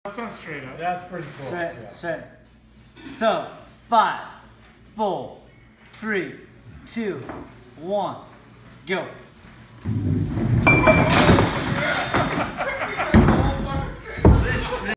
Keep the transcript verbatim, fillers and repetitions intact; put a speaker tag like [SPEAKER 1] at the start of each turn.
[SPEAKER 1] Sounds straight up.
[SPEAKER 2] That's pretty close.
[SPEAKER 3] Straight,
[SPEAKER 2] Yeah.
[SPEAKER 3] straight. So, five, four, three, two, one, go.